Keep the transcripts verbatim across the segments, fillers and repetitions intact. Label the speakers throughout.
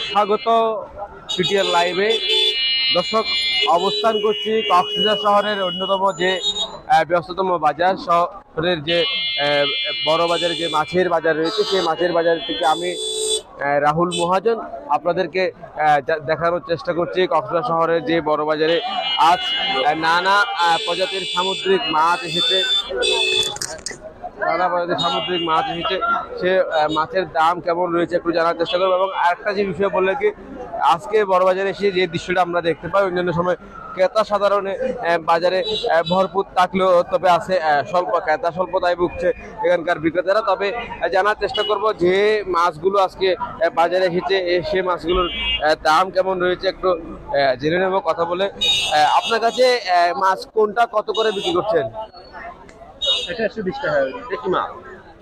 Speaker 1: স্বাগত পিটিআর লাইভে। দর্শক, অবস্থান করছি কক্সবাজার শহরের অন্যতম যে ব্যস্ততম বাজার, শহরের যে বড় বাজারে যে মাছের বাজার রয়েছে, সেই মাছের বাজার থেকে আমি রাহুল মহাজন আপনাদেরকে দেখানোর চেষ্টা করছি কক্সবাজার শহরের যে বড় বাজারে আজ নানা প্রজাতির সামুদ্রিক মাছ এসেছে। নানা প্রজাতির সামুদ্রিক মাছ এসেছে, সে মাছের দাম কেমন রয়েছে একটু জানার চেষ্টা করবো। এবং আরেকটা যে বিষয় বললে কি, আজকে বড়বাজারে এসে যে দৃশ্যটা আমরা দেখতে পাই, অন্যান্য সময় ক্রেতা সাধারণ বাজারে ভরপুর থাকলেও তবে আছে স্বল্প ক্রেতা স্বল্পতায় ভুগছে এখানকার বিক্রেতারা। তবে জানার চেষ্টা করব যে মাছগুলো আজকে বাজারে এসেছে সে মাছগুলোর দাম কেমন রয়েছে একটু জেনে নেব কথা বলে। আপনার কাছে মাছ কোনটা কত করে বিক্রি করছেন?
Speaker 2: এটা একশো বিশ টাকা।
Speaker 1: এটা কি মাছ?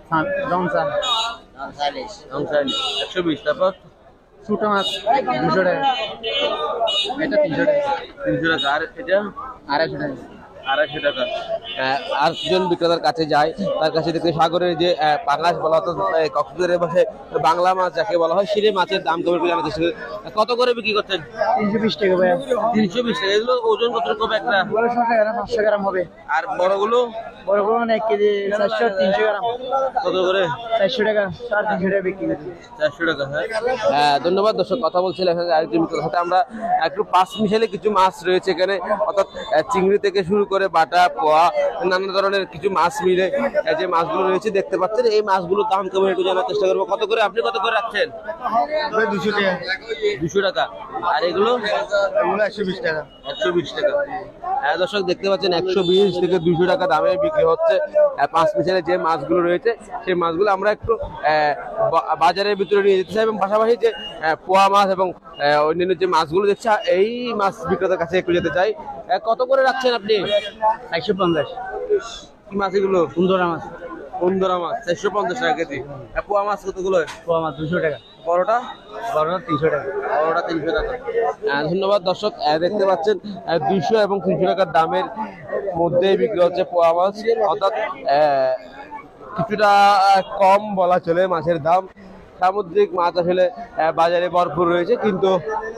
Speaker 1: একশো বিশ। তারপর
Speaker 2: ছোটো মাছ দুশো টাকা, এটা তিনশো টাকা।
Speaker 1: তিনশো টাকা। আর এটা
Speaker 2: আড়াইশো টাকা।
Speaker 1: আড়াইশো টাকা। আরেকজন বিক্রেতার কাছে যায়, তার কাছে দেখতে সাগরের যে পাঙাশ বলা হতো কক্সবাজারের ভাষায় বাংলা মাছ যাকে বলা হয়, সেই মাছের দাম কেমন করে জানাতে চাই। কত করে বিক্রি করছেন?
Speaker 2: তিনশো বিশ টাকা ভাই।
Speaker 1: তিনশো বিশ টাকা। এগুলো ওজন কত রকম? একটা
Speaker 2: পাঁচশো গ্রাম হবে।
Speaker 1: আর বড়গুলো?
Speaker 2: বড়গুলো এক কেজি চারশো তিনশো গ্রাম।
Speaker 1: কত করে?
Speaker 2: চারশো টাকা। সাড়ে তিনশো টাকা বিক্রি করছি।
Speaker 1: চারশো টাকা। হ্যাঁ, ধন্যবাদ। দর্শক, কথা বলছিলাম আরেকজন বিক্রেতার সাথে। আমরা একটু পাঁচ মিশালে কিছু মাছ রয়েছে এখানে, অর্থাৎ চিংড়ি থেকে শুরু করে বাটা, পোয়া, নানা ধরনের কিছু মাছ মিলে যে মাছগুলো রয়েছে দেখতে পাচ্ছেন। এই মাছগুলোর দাম কেমন একটু জানার চেষ্টা করবো। কত করে? আপনি কত করে রাখছেন?
Speaker 2: দুশো টাকা।
Speaker 1: দুশো টাকা। আর এগুলো?
Speaker 2: এগুলো একশো বিশ টাকা।
Speaker 1: একশো বিশ টাকা। হ্যাঁ দর্শক, দেখতে পাচ্ছেন একশো বিশ থেকে দুশো টাকা দামে বিক্রি হচ্ছে পাঁচ মিশালে যে মাছগুলো রয়েছে সেই মাছগুলো আমরা একটু বাজারের ভিতরে নিয়ে যেতে চাই, এবং পাশাপাশি যে পোয়া মাছ এবং অন্যান্য যে মাছগুলো দেখছি এই মাছ বিক্রেতার কাছে একটু যেতে চাই। কত করে রাখছেন আপনি?
Speaker 2: একশো পঞ্চাশ।
Speaker 1: কি মাছ এগুলো?
Speaker 2: কুন্দরা মাছ।
Speaker 1: কুন্দরা মাছ চারশো পঞ্চাশ টাকা কেজি। পোয়া মাছ কতগুলো?
Speaker 2: পোয়া মাছ দুশো টাকা।
Speaker 1: বড়টা?
Speaker 2: বড়টা তিনশো টাকা।
Speaker 1: বড়টা তিনশো টাকা। ধন্যবাদ। দর্শক, দেখতে পাচ্ছেন দুইশো এবং তিনশো টাকার দামের মধ্যে বিক্রি হচ্ছে পোয়া মাছ, অর্থাৎ কিছুটা কম বলা চলে মাছের দাম। সামুদ্রিক মাছ আসলে বাজারে ভরপুর রয়েছে, কিন্তু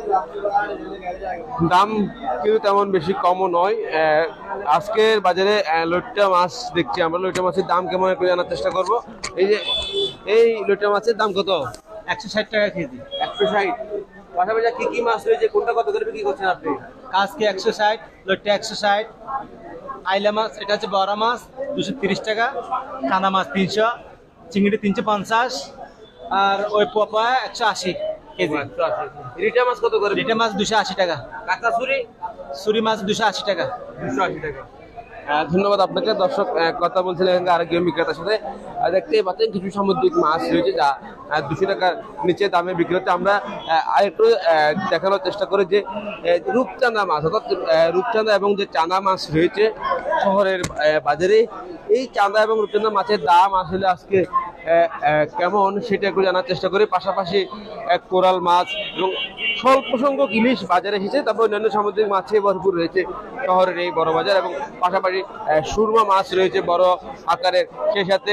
Speaker 1: দাম কিন্তু তেমন বেশি কমও নয়। আজকের বাজারে লইট্টা মাছ দেখছি আমরা। লইট্টা মাছের দাম কেমন একটু জানার চেষ্টা করব। এই যে এই লইট্টা মাছের দাম কত?
Speaker 2: একশো ষাট টাকা কেজি।
Speaker 1: একশো ষাট। পাশাপাশি কি কি মাছ রয়েছে, কোনটা কত করে বিক্রি করছেন আপনি?
Speaker 2: কাজকে একশো ষাট, লইট্টা একশো ষাট। আইলা মাছ এটা হচ্ছে বড় মাছ দুশো তিরিশ টাকা। কানা মাছ তিনশো, চিংড়ি তিনশো পঞ্চাশ, আর ওই পোপা একশো আশি কেজি।
Speaker 1: রিটা মাছ কত করে?
Speaker 2: রিটা মাছ দুশো আশি টাকা।
Speaker 1: কাঁচা ছুরি?
Speaker 2: ছুরি মাছ দুশো আশি টাকা।
Speaker 1: দুশো আশি টাকা। ধন্যবাদ আপনাকে। দর্শক, কথা বলছিলেন আরেকজন বিক্রেতার সাথে। দেখতেই পাচ্ছেন কিছু সামুদ্রিক মাছ রয়েছে যা দুশো টাকার নিচে দামে বিক্রি হচ্ছে। আমরা আরেকটু দেখানোর চেষ্টা করি যে রূপচাঁদা মাছ, অর্থাৎ রূপচাঁদা এবং যে চাঁদা মাছ রয়েছে শহরের বাজারে, এই চাঁদা এবং রূপচাঁদা মাছের দাম আসলে আজকে কেমন সেটা একটু জানার চেষ্টা করি। পাশাপাশি কোরাল মাছ এবং স্বল্প সংখ্যক ইলিশ বাজারে এসেছে। তারপর অন্যান্য সামুদ্রিক মাছে ভরপুর রয়েছে শহরের এই বড় বাজার, এবং পাশাপাশি সুরমা মাছ রয়েছে বড় আকারের, সেই সাথে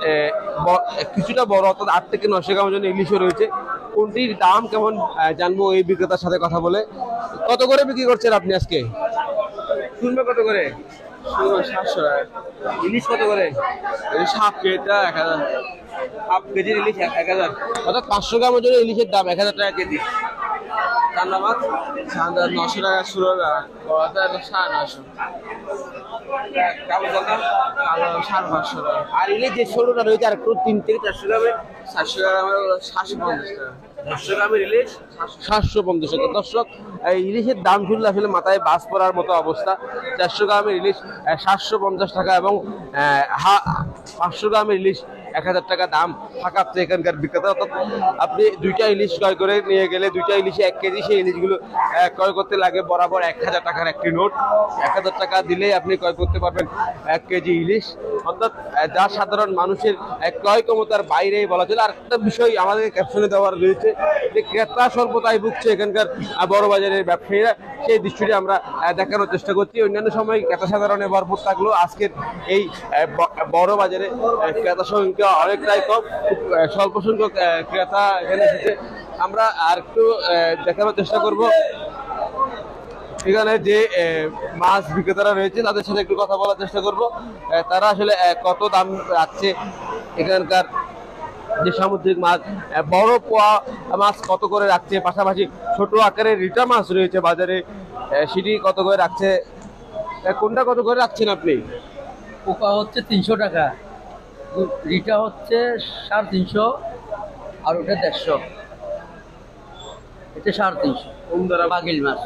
Speaker 1: কিছুটা বড় অর্থাৎ আট থেকে নশো গ্রাম ওজন ইলিশও রয়েছে। কোনটির দাম কেমন জানবো এই বিক্রেতার সাথে কথা বলে। কত করে বিক্রি করছেন আপনি আজকে? সুরমা কত করে?
Speaker 2: সাতশো টাকা।
Speaker 1: ইলিশ কত করে?
Speaker 2: হাফ কেজিটা এক হাজার।
Speaker 1: হাফ কেজির ইলিশ এক হাজার, অর্থাৎ পাঁচশো গ্রাম ওজনের ইলিশের দাম এক হাজার টাকা কেজি। চান্দা মাছ?
Speaker 2: চান্দা নশো টাকা শুরু হবে, সাড়ে নশো।
Speaker 1: কালো চান্দা?
Speaker 2: কালো সাড়ে পাঁচশো টাকা।
Speaker 1: আর ইলিশ যে ষোলোটা রয়েছে আর একটু তিন থেকে চারশো গ্রামের,
Speaker 2: চারশো গ্রামের সাতশো পঞ্চাশ টাকা।
Speaker 1: চারশো গ্রামের ইলিশ সাতশো পঞ্চাশ টাকা। দর্শক, এই ইলিশের দাম শুনলে আসলে মাথায় বাস পড়ার মতো অবস্থা। চারশো গ্রামের ইলিশ সাতশো পঞ্চাশ টাকা এবং পাঁচশো গ্রামের ইলিশ এক হাজার টাকা দাম থাকাচ্ছে এখানকার বিক্রেতা। অর্থাৎ আপনি দুইটা ইলিশ ক্রয় করে নিয়ে গেলে দুইটা ইলিশে এক কেজি, সেই ইলিশগুলো ক্রয় করতে লাগে বরাবর এক হাজার টাকার একটি নোট। এক হাজার টাকা দিলেই আপনি ক্রয় করতে পারবেন এক কেজি ইলিশ, অর্থাৎ যা সাধারণ মানুষের ক্রয় ক্ষমতার বাইরেই বলা চলে। আর একটা বিষয় আমাদের ক্যাপশনে দেওয়ার রয়েছে যে ক্রেতা স্বল্পতায় ভুগছে এখানকার বড় বাজারের ব্যবসায়ীরা, সেই দৃশ্যটি আমরা দেখানোর চেষ্টা করছি। অন্যান্য সময় ক্রেতা সাধারণে ভরপুর থাকলেও আজকের এই বড় বাজারে ক্রেতা সংখ্যা অনেকটাই কম, খুব আহ, স্বল্প সংখ্যক আহ, ক্রেতা এখানে এসেছে। আমরা আর একটু আহ, দেখানোর চেষ্টা করব এখানে যে আহ, মাছ বিক্রেতারা রয়েছে তাদের সাথে একটু কথা বলার চেষ্টা করব। আহ, তারা আসলে আহ, কত দাম রাখছে এখানকার যে সামুদ্রিক মাছ, আহ, বড় পোয়া মাছ কত করে রাখছে, পাশাপাশি ছোট আকারের রিটা মাছ রয়েছে বাজারে, আহ, সেটি কত করে রাখছে। আহ, কোনটা কত করে রাখছেন আপনি?
Speaker 3: পোকা হচ্ছে তিনশো টাকা, রিটা হচ্ছে সাড়ে তিনশো, আর ওটা দেড়শো, এটা সাড়ে তিনশো। বাগিল মাছ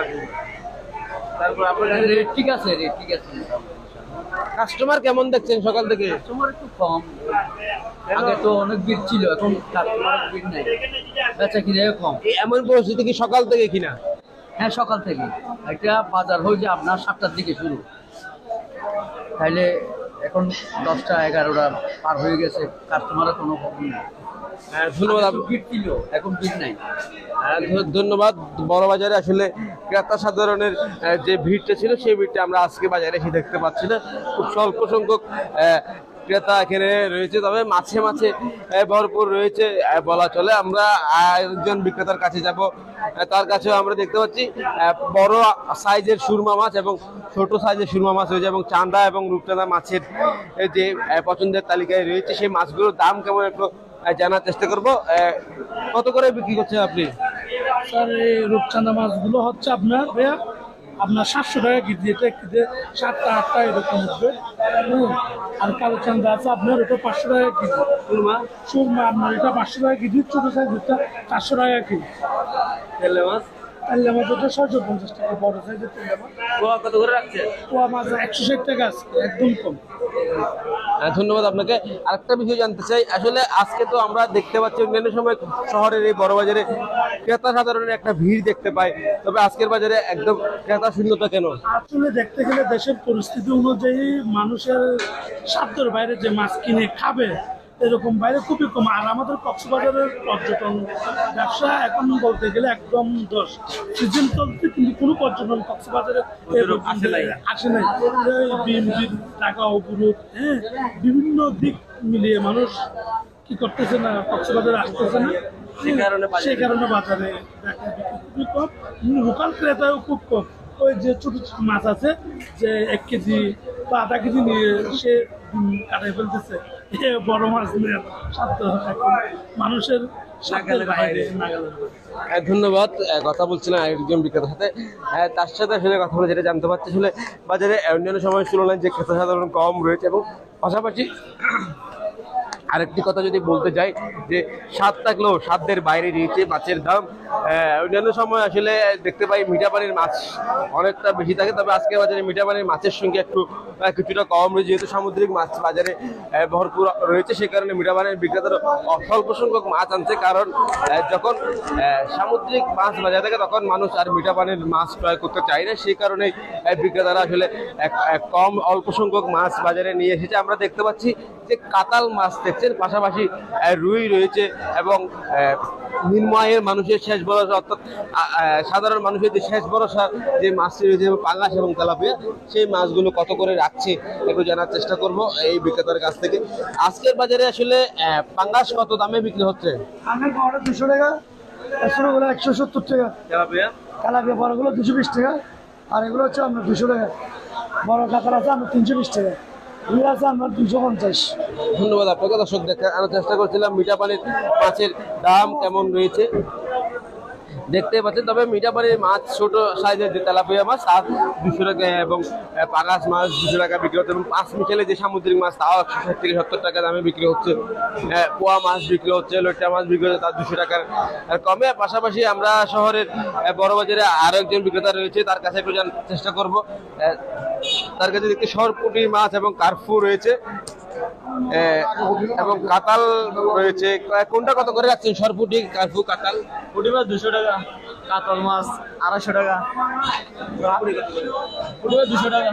Speaker 1: তারপর আপনার
Speaker 3: রেট ঠিক আছে, রেট ঠিক আছে।
Speaker 1: কাস্টমার কেমন দেখছেন সকাল থেকে?
Speaker 3: কাস্টমার একটু কম, আগে তো অনেক ভিড় ছিল, এখন কাস্টমার ভিড় নেই, বেচা কিনাও কম।
Speaker 1: এই এমন পরিস্থিতি কি সকাল থেকে কিনা?
Speaker 3: হ্যাঁ, সকাল থেকে। একটা বাজার হয়ে যায় আপনার সাতটার দিকে শুরু, তাইলে এখন দশটা এগারোটা পার হয়ে গেছে, কাস্টমারের কোনো খবর নেই।
Speaker 1: আহ, ধন্যবাদ
Speaker 3: আগে
Speaker 1: আপ-
Speaker 3: তো ভিড় ছিল, এখন ভিড় নাই।
Speaker 1: আহ, ধ- ধন্যবাদ। বড় বাজারে আসলে ক্রেতা সাধারণের আহ, যে ভিড়টা ছিল সেই ভিড়টা আমরা আজকে বাজারে এসে দেখতে পাচ্ছি না। খুব স্বল্প সংখ্যক আহ, ক্রেতা এখানে রয়েছে, তবে মাছে মাছে আহ, ভরপুর রয়েছে আহ, বলা চলে। আমরা আহ, একজন বিক্রেতার কাছে যাব, আহ, তার কাছেও আমরা দেখতে পাচ্ছি আহ, বড় সাইজের সুরমা মাছ এবং ছোট সাইজের সুরমা মাছ রয়েছে, এবং চান্দা এবং রূপচাঁদা মাছের আহ, যে আহ, পছন্দের তালিকায় রয়েছে সেই মাছগুলোর দাম কেমন একটু আহ, জানার চেষ্টা করবো। আহ, কত করে বিক্রি করছেন আপনি?
Speaker 4: স্যার এই রূপচাঁদা মাছগুলো হচ্ছে আপনার ভাইয়া আপনার সাতশো টাকা কেজি, এটা কেজি সাতটা আটটা এরকম উঠবে। হুম। আর কালো চান্দা আছে আপনার ওটা পাঁচশো টাকা কেজি।
Speaker 1: সুরমা,
Speaker 4: সুরমা আপনার এটা পাঁচশো টাকা কেজি, ছোটো সাইজটা চারশো টাকা কেজি।
Speaker 1: তেলে মাছ,
Speaker 4: তেলে মাছ ওটা ছয়শো পঞ্চাশ টাকা, বড় সাইজের তেলে মাছ।
Speaker 1: পোয়া কত করে রাখছে?
Speaker 4: পোয়া মাছ একশো ষাট টাকা আছে, একদম কম।
Speaker 1: হ্যাঁ, ধন্যবাদ আপনাকে। আরেকটা বিষয় জানতে চাই, আসলে আজকে তো আমরা দেখতে পাচ্ছি অন্যান্য সময় শহরের এই বড় বাজারে ক্রেতা সাধারণের একটা ভিড় দেখতে পাই, তবে আজকের বাজারে একদম ক্রেতা শূন্যতা কেন?
Speaker 4: আসলে দেখতে গেলে দেশের পরিস্থিতি অনুযায়ী মানুষের সাধ্যের বাইরে যে মাছ কিনে খাবে এরকম বাইরে খুবই কম। আর আমাদের কক্সবাজারের পর্যটন ব্যবসা এখন বলতে গেলে একদম দোষ। সিজন চলতে কিন্তু কোনো পর্যটন কক্সবাজারে এ পর্যন্ত আসে নাই। এই বিএমপির টাকা অবরোধ, হ্যাঁ, বিভিন্ন দিক মিলিয়ে মানুষ কি করতেছে না, কক্সবাজারে আসতেছে না।
Speaker 1: সেই কারণে বাজারে-
Speaker 4: সেই কারণে বাজারে দেখা বিক্রি খুবই কম, লোকাল ক্রেতাও খুব কম। ওই যে ছোট ছোট মাছ আছে যে এক কেজি বা আধা কেজি নিয়ে সে উম, কাটাই ফেলতেছে, এ বড় মাছ নিয়ে সাধ্য এখন মানুষের সাধ্যের বাইরে, নাগালের বাইরে।
Speaker 1: হ্যাঁ, ধন্যবাদ। আহ, কথা বলছিলাম একজন বিক্রেতার সাথে, আহ, তার সাথে আসলে কথা বলে যেটা জানতে পারছি আসলে বাজারে অন্যান্য সময়ের তুলনায় যে ক্রেতা সাধারণ কম রয়েছে, এবং পাশাপাশি আরেকটি কথা যদি বলতে চাই যে স্বাদ থাকলেও সাধ্যের বাইরে রয়েছে মাছের দাম। আহ, অন্যান্য সময় আসলে দেখতে পাই মিঠা পানির মাছ অনেকটা বেশি থাকে, তবে আজকে বাজারে মিঠা পানির মাছের সংখ্যা একটু আহ, কিছুটা কম রয়েছে, যেহেতু সামুদ্রিক মাছ বাজারে আহ, ভরপুর রয়েছে, সেই কারণে মিঠা পানির বিক্রেতারা অল্প সংখ্যক মাছ আনছে। কারণ আহ, যখন আহ, সামুদ্রিক মাছ বাজারে থাকে তখন মানুষ আর মিঠা পানির মাছ ক্রয় করতে চায় না, সেই কারণে বিক্রেতারা আসলে এক- এক কম অল্প সংখ্যক মাছ বাজারে নিয়ে এসেছে। আমরা দেখতে পাচ্ছি যে কাতাল মাছ দেখছেন, পাশাপাশি আহ, রুই রয়েছে, এবং আহ, নিম্নআয়ের মানুষের শেষ ভরসা অর্থাৎ আহ, আহ, সাধারণ মানুষের যে শেষ ভরসা যে মাছটি রয়েছে পাঙ্গাস এবং তেলাপিয়া, সেই মাছগুলো কত করে রাখছে একটু জানার চেষ্টা করব এই বিক্রেতার কাছ থেকে। আজকের বাজারে আসলে আহ, পাঙ্গাস কত দামে বিক্রি হচ্ছে?
Speaker 4: আমার বড়টা দুশো টাকা, ছোটগুলো একশো সত্তর টাকা,
Speaker 1: তেলাপিয়া
Speaker 4: কালাপিয়া বড়গুলো দুশো বিশ টাকা, আর এগুলো হচ্ছে আপনার দুশো টাকা। বড় কাতার আছে আপনার তিনশো বিশ টাকা, রুই আছে আপনার দুশো পঞ্চাশ।
Speaker 1: ধন্যবাদ আপনাকে। দর্শক দেখানোর চেষ্টা করছিলাম মিঠা পানির মাছের দাম কেমন রয়েছে, দেখতে পাচ্ছেন। তবে মিঠা পানির মাছ ছোট সাইজের যে তেলাপিয়া মাছ তার দুশো টাকা, এবং আহ, পাঙাশ মাছ দুশো টাকা বিক্রি হচ্ছে, এবং পাঁচ মিশালে যে সামুদ্রিক মাছ তাও একশো ষাট থেকে সত্তর টাকা দামে বিক্রি হচ্ছে। আহ, পোয়া মাছ বিক্রি হচ্ছে, লইট্টা মাছ বিক্রি হচ্ছে তার দুশো টাকার আর কমে। পাশাপাশি আমরা শহরের আহ, বড় বাজারে আরো একজন বিক্রেতা রয়েছে, তার কাছে একটু জানার চেষ্টা করব। আহ, তার কাছে দেখতে সরপুটি মাছ এবং কার্ফু রয়েছে, আহ, এবং কাতাল রয়েছে। কোনটা কত করে রাখছেন? সরপুটি, কার্ফু, কাতাল?
Speaker 2: পুঁটি মাছ দুশো টাকা, কাতল মাছ আড়াইশো টাকা, পুঁটি মাছ দুশো টাকা,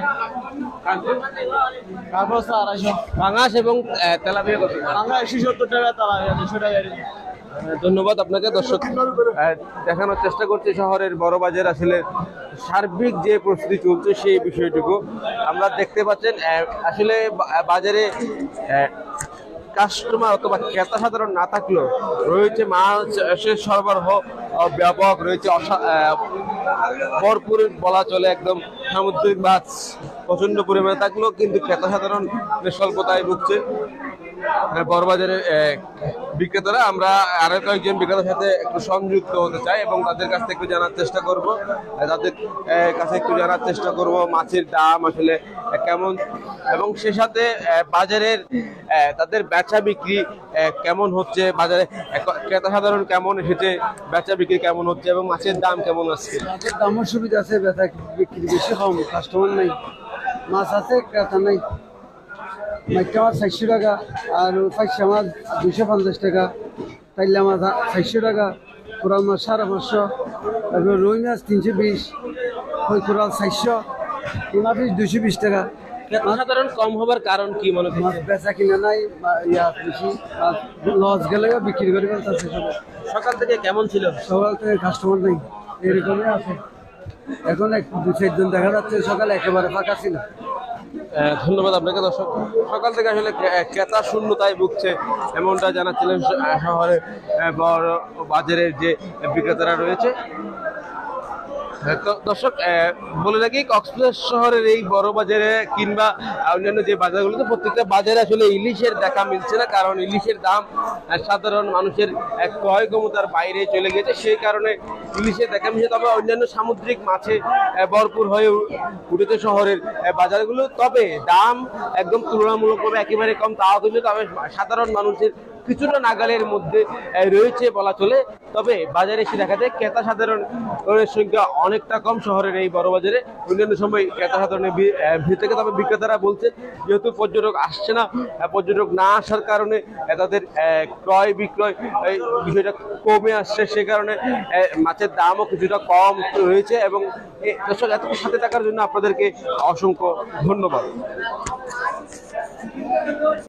Speaker 2: কার্প হচ্ছে আড়াইশো,
Speaker 1: পাঙাশ এবং আহ, তেলাপিয়া কত?
Speaker 2: বাংলা একশো সত্তর টাকা, তারা দুশো টাকা।
Speaker 1: আহ, ধন্যবাদ আপনাকে। দর্শক আহ, দেখানোর চেষ্টা করছি শহরের বড় বাজার আসলে সার্বিক যে প্রস্তুতি চলছে সেই বিষয়টুকু আমরা দেখতে পাচ্ছেন। আহ, আসলে বা- বাজারে আহ, কাস্টমার অথবা ক্রেতা সাধারণ না থাকলেও রয়েছে মাছের সরবরাহ আহ, ব্যাপক রয়েছে, অসা- আহ, ভরপুর বলা চলে, একদম সামুদ্রিক মাছ প্রচন্ড পরিমাণে থাকলেও কিন্তু ক্রেতা সাধারণ স্বল্পতায় ভুগছে। আহ, বড়বাজারের আহ, বিক্রেতারা, আমরা আরো কয়েকজন বিক্রেতার সাথে একটু সংযুক্ত হতে চাই এবং তাদের কাছ থেকে একটু জানার চেষ্টা করব, আহ, তাদের আহ, কাছে একটু জানার চেষ্টা করব মাছের দাম আসলে আহ, কেমন, এবং সে সাথে আহ, বাজারের আহ, তাদের বেচা বিক্রি আহ, কেমন হচ্ছে, বাজারে আহ, ক্রেতা সাধারণ কেমন এসেছে, বেচা বিক্রি কেমন হচ্ছে এবং মাছের দাম কেমন আছে।
Speaker 3: মাছের দামও সুবিধা আছে, বেচা বিক্রি বেশি কম, কাস্টমার নাই, মাছ আছে ক্রেতা নাই। মাইকা মাছ চারশো টাকা, আর পাইসা মাছ দুইশো পঞ্চাশ টাকা, তাইলা মাছ চারশো টাকা, কোরাল মাছ সাড়ে পাঁচশো, তারপর রুই মাছ তিনশো বিশ, ওই কোরাল চারশো, পোনা পিস দুইশো বিশ টাকা।
Speaker 1: ক্রেতা সাধারণ কম হবার কারণ কি মনে
Speaker 3: মাছ
Speaker 1: করছেন?
Speaker 3: বেচা কিনা নাই, বা- ইয়া বেশি লস গেলেও বিক্রি করে ফেলতেছে সবাই।
Speaker 1: সকাল থেকে কেমন ছিল?
Speaker 3: সকাল থেকে কাস্টমার নেই, এরকমই আছে। এখন এক দু চারজন দেখা যাচ্ছে, সকালে একেবারে ফাঁকা ছিল।
Speaker 1: আহ, ধন্যবাদ আপনাকে। দর্শক, সকাল থেকে আসলে ক্রে- ক্রেতা শূন্যতায় ভুগছে এমনটা জানাচ্ছিলেন শ- আহ, শহরের আহ, বড় বাজারের যে বিক্রেতারা রয়েছে। আহ, তো দর্শক, আহ, বলে রাখি কক্সবাজার শহরের এই বড় বাজারে কিংবা অন্যান্য যে বাজারগুলোতে প্রত্যেকটা বাজারে আসলে ইলিশের দেখা মিলছে না, কারণ ইলিশের দাম আহ, সাধারণ মানুষের আহ, ক্রয় ক্ষমতার বাইরে চলে গেছে, সেই কারণে ইলিশের দেখা মিলছে। তবে অন্যান্য সামুদ্রিক মাছে আহ, ভরপুর হয়ে উ- উঠেছে শহরের আহ, বাজারগুলো, তবে দাম একদম তুলনামূলকভাবে একেবারে কম, তাও কিন্তু তবে সাধারণ মানুষের কিছুটা নাগালের মধ্যে আহ, রয়েছে বলা চলে। তবে বাজারে এসে দেখা যায় ক্রেতা সাধারণের সংখ্যা অনেকটা কম শহরের এই বড় বাজারে, অন্যান্য সময় ক্রেতা সাধারণের ভি- আহ, ভিড় থেকে। তবে বিক্রেতারা বলছেন যেহেতু পর্যটক আসছে না, আহ, পর্যটক না আসার কারণে আহ, তাদের আহ, ক্রয় বিক্রয় এই বিষয়টা কমে আসছে, সে কারণে আহ, মাছের দামও কিছুটা কম রয়েছে। এবং এ, দর্শক, এত সাথে থাকার জন্য আপনাদেরকে অসংখ্য ধন্যবাদ।